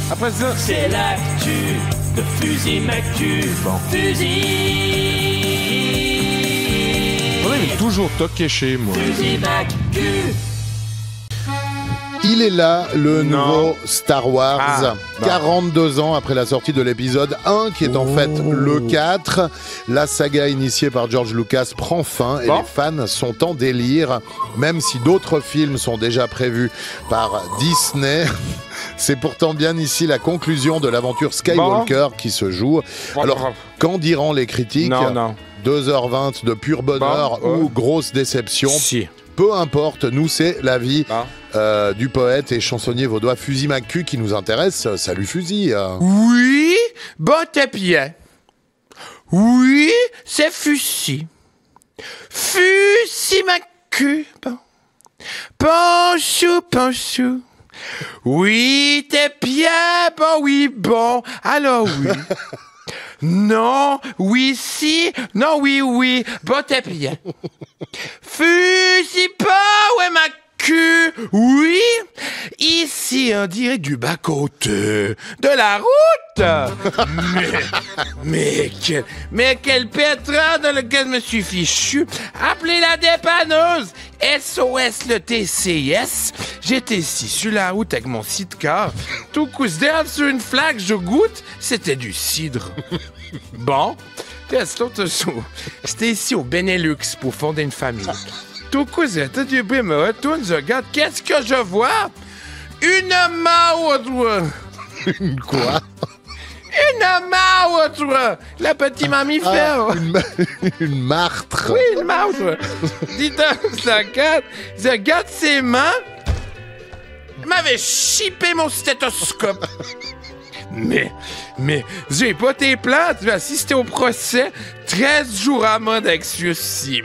Après ça... C'est l'actu de Fusil Mactu. Bon. Fusil. On est toujours toqué chez moi. Fusil Mactu. Il est là, le nouveau Star Wars, Ah, 42 ans après la sortie de l'épisode 1, qui est en fait le 4. La saga initiée par George Lucas prend fin et les fans sont en délire. Même si d'autres films sont déjà prévus par Disney, c'est pourtant bien ici la conclusion de l'aventure Skywalker qui se joue. Alors, qu'en diront les critiques ? Non. 2h20 de pur bonheur ou grosse déception ? Si. Peu importe, nous c'est l'avis du poète et chansonnier vaudois Fusil Mactu qui nous intéresse. Salut Fusil. Oui, bon tapien. Oui, c'est Fusil. Fusil Mactu. Bon. Panchou. Oui, t'es bien, bon, alors oui. Non, oui, si, non, oui, bon, t'es bien. Fusil pas, ouais, ma cul, oui, ici, en direct du bas-côté de la route. mais quel pétrin dans lequel je me suis fichu. Appelez la dépanneuse. SOS le TCS. J'étais ici sur la route avec mon sidecar. Tout cousu sur une flaque, je goûte. C'était du cidre. Bon. J'étais ici au Benelux pour fonder une famille. Tout cousu, je me retourne, je regarde. Qu'est-ce que je vois? Une martre. Une quoi? Une martre. La petite mammifère. Une martre. Oui, une martre. Dis-donc, je regarde ses mains. Il m'avait chippé mon stéthoscope. Mais, j'ai pas tes plaintes. Je vais assister au procès. 13 jours à mode avec ceci.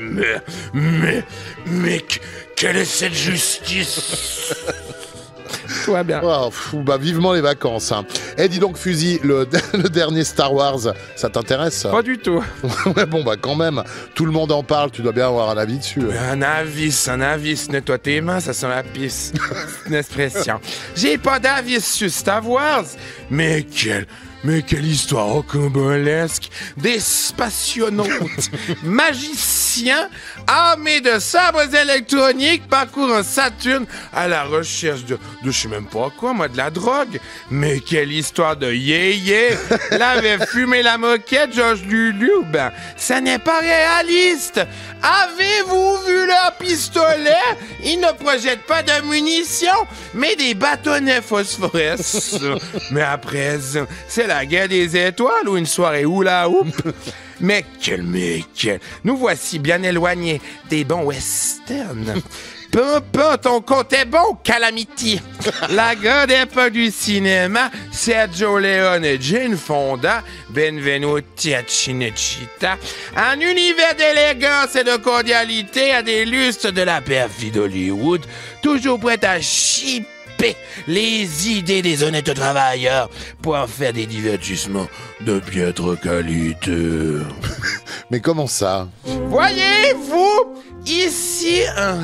Mais, quelle est cette justice? Toi bien. Oh, vivement les vacances. Hein. Eh, dis donc, Fusil, le dernier Star Wars, ça t'intéresse? Pas du tout. Ouais, quand même. Tout le monde en parle, tu dois bien avoir un avis dessus. Un avis. Nettoie tes mains, ça sent la pisse. C'est une expression. J'ai pas d'avis sur Star Wars. Mais quelle histoire rocambolesque. Des spationautes magiciens armés de sabres électroniques parcourent Saturne à la recherche de je sais même pas quoi, moi, de la drogue. Mais quelle histoire de yé-yé. L'avait fumé la moquette, Georges Lulu. Ben, ça n'est pas réaliste. Avez-vous vu leur pistolet? Ils ne projettent pas de munitions, mais des bâtonnets phosphorescents. Mais après, c'est la guerre des étoiles ou une soirée hula hoop? Mais quel nous voici bien éloignés des bons westerns. Peu, ton compte est bon, Calamity. La grande époque du cinéma, Sergio Leone et Jane Fonda, Benvenuti a Cinecittà, un univers d'élégance et de cordialité à des lustres de la perfide Hollywood, toujours prête à chipper les idées des honnêtes travailleurs pour en faire des divertissements de piètre qualité. Mais comment ça? Voyez-vous, ici un...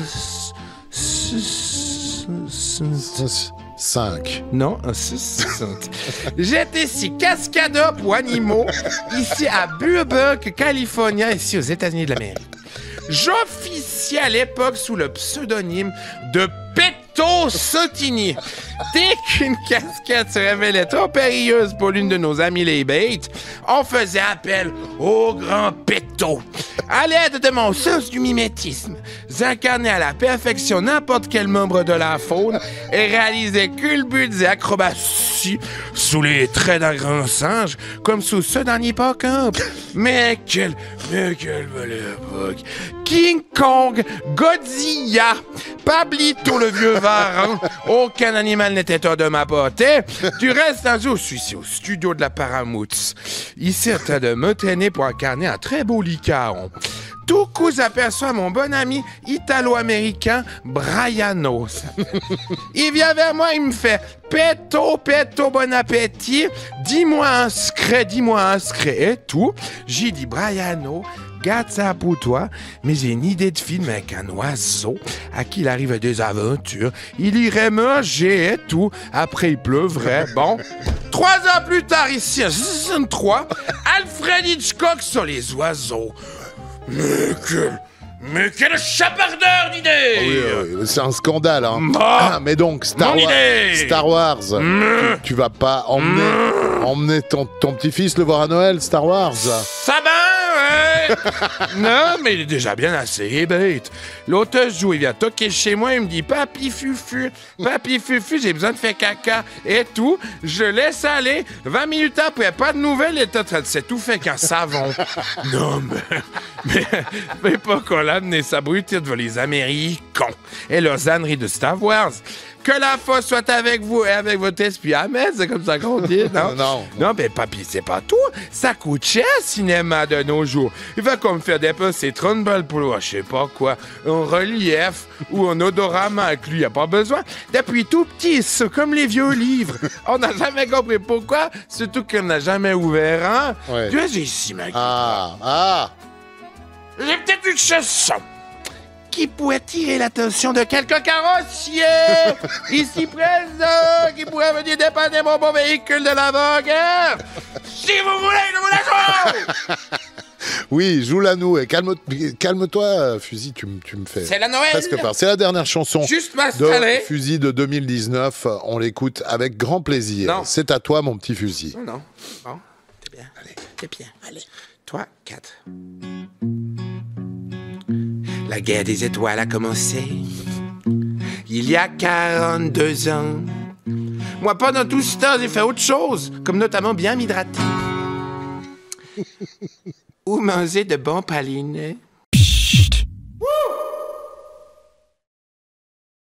5. Non, un 60. J'étais ici cascadeur pour animaux, ici à Burbank, Californie, ici aux États-Unis de l'Amérique. J'officiais à l'époque sous le pseudonyme de Péto Santini. Dès qu'une cascade se révélait trop périlleuse pour l'une de nos amies les Bates, on faisait appel au grand Péto. À l'aide de mon sens du mimétisme, j'incarnais à la perfection n'importe quel membre de la faune et réalisais culbutes et acrobaties sous les traits d'un grand singe, comme sous ceux d'un hippocampe. Mais quelle belle époque! King Kong, Godzilla, Pablito le vieux varan, aucun animal n'était hors de ma portée. Du reste, un jour, je suis ici au studio de la Paramount, ici en train de me traîner pour incarner un très beau licaron. Tout coup, j'aperçois mon bon ami italo-américain Briano. Il vient vers moi, il me fait « Péto, bon appétit, dis-moi un secret, et tout. » J'ai dit « Briano, garde ça pour toi, mais j'ai une idée de film avec un oiseau à qui il arrive des aventures. Il irait manger et tout. Après, il pleuvrait. Bon. 3 ans plus tard, ici, en 63, Alfred Hitchcock sur les oiseaux. Mais quel chapardeur d'idées! Oui, c'est un scandale, hein. Mais donc, Star Wars, tu vas pas emmener ton petit-fils le voir à Noël, Star Wars? Ça va, ouais! Non, mais il est déjà bien assez bête. L'autre jour, il vient toquer chez moi, il me dit « Papi Fufu, j'ai besoin de faire caca et tout. » Je laisse aller. 20 minutes après, pas de nouvelles, il est en train de s'étouffer avec un savon. Non, mais pas qu'on l'a amené s'abrutir devant les Américains et leurs âneries de Star Wars. Que la force soit avec vous et avec votre esprit. Amen, c'est comme ça qu'on dit, non? Non, mais papi, c'est pas tout. Ça coûte cher, le cinéma de nos jours. Il va comme faire dépenser 30 balles pour, je sais pas quoi, un relief ou un odorama avec lui, y a pas besoin. Depuis tout petit, c'est comme les vieux livres. On n'a jamais compris pourquoi, surtout qu'on n'a jamais ouvert un. Ouais. Tu vois, j'ai ici, mec. J'ai peut-être une chanson qui pourrait tirer l'attention de quelques carrossiers ici présents, qui pourrait venir dépanner mon bon véhicule de l'avant-guerre. Si vous voulez, je vous la joue. Oui, joue-la nous et calme-toi, Fusil, tu me fais. C'est la Noël. Presque pas. C'est la dernière chanson Juste de m'installer. Fusil de 2019. On l'écoute avec grand plaisir. Non. C'est à toi, mon petit Fusil. Non. Bon, t'es bien. Allez, t'es bien. Allez. 3, 4. La guerre des étoiles a commencé il y a 42 ans. Moi, pendant tout ce temps, j'ai fait autre chose, comme notamment bien m'hydrater. Ou manger de bons palinets.